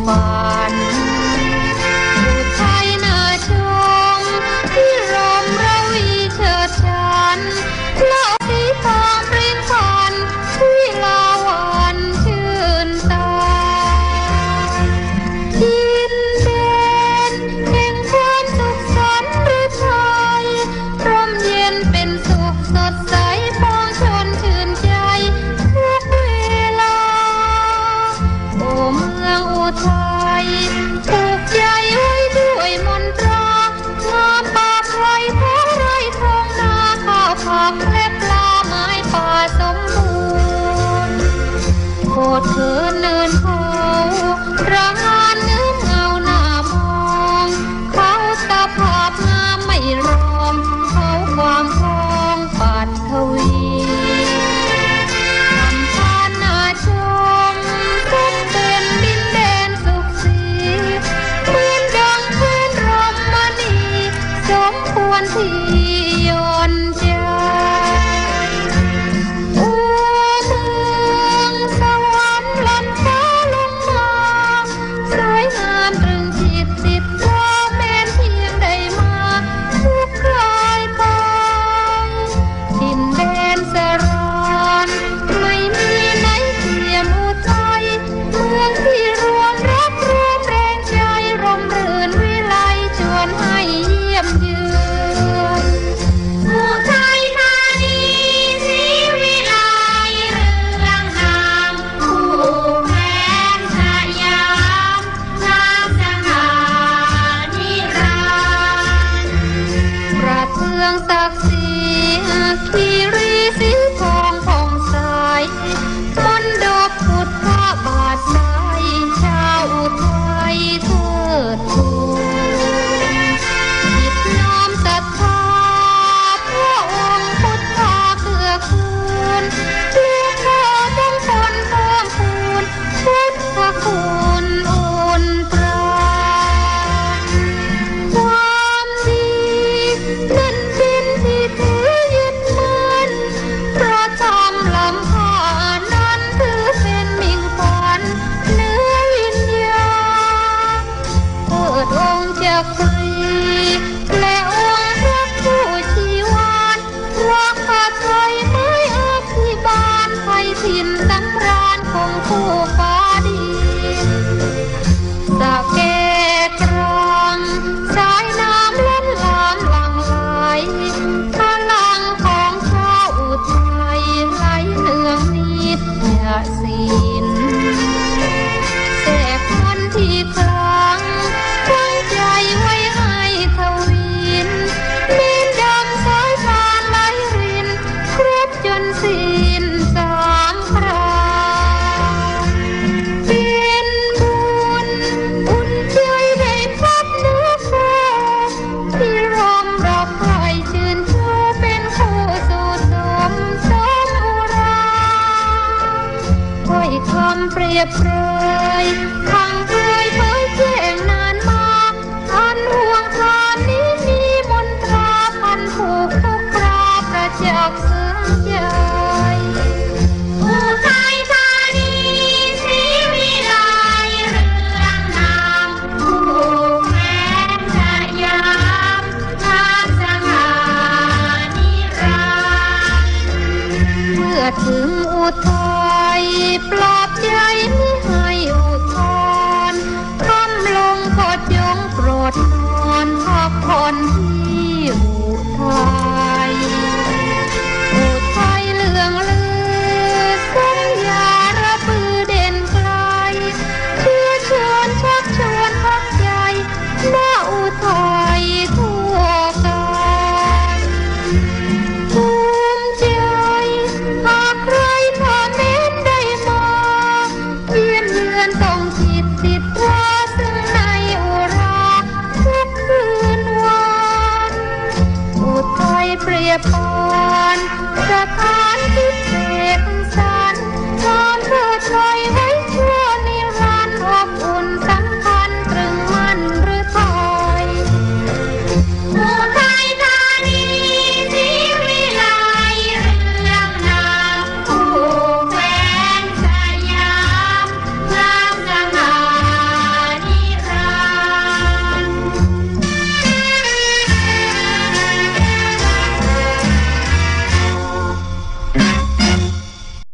ฝันอุทัยนาชมที่รมระวีเฉิดฉันเล่าสีทองปริ้นพันวิลาวันชื่นตาดินแดนแห่งความสุขสันต์หรือไทยร่มเย็นเป็นสุขสดใสปองชนชื่นใจทุกเวลาโอ้เมืองอุทัยผูกใจไว้ด้วยมนตรางามป่าไพรท้องไร่ท้องนาข้าวผักและปลาไม้ป่าสมบูรณ์โคตรเถินเนินเขาระงานเนื้อเงาหน้ามองเขาตาภาพงามไม่รอมเขาความคองปัดทวีลำธารน่าชมทุกเป็นดินแดนสุขสีเหมือนดังพื้นรมณีสมควรที่ยนใจโอ้เมืองสวรรค์หล่นฟ้าลงมาสวยงามตรึงจิตติดตาแม้นเพียงได้มาทุกคลายกายดินแดนสรานไม่มีไหนเทียมอุทัยเมืองที่รวมรักรวมแรงใจร่มรื่นวิไลชวนให้เยี่ยมเยือนอุทัยธานีศรีวิไลเรืองงามคู่แผนสยามงามสง่านิรันดร์ประเทืองศักดิ์ศรีคีรีสีทองผ่องใสมนต์ดอกพุทธบาทใสชาวอุทัยเทิดทูนจิตน้อมศรัทธาพระองค์พุทธาเกื้อกูลเพื่อข้าต้องคนเพิ่มพูนพุทธคุณอุ่นปราณความดีนั้นเป็นที่ถือยึดมั่นเพราะทำลำค่านั้นถือเป็นมิ่งขวัญเหนือวิญญาณเกิดองค์จากใคร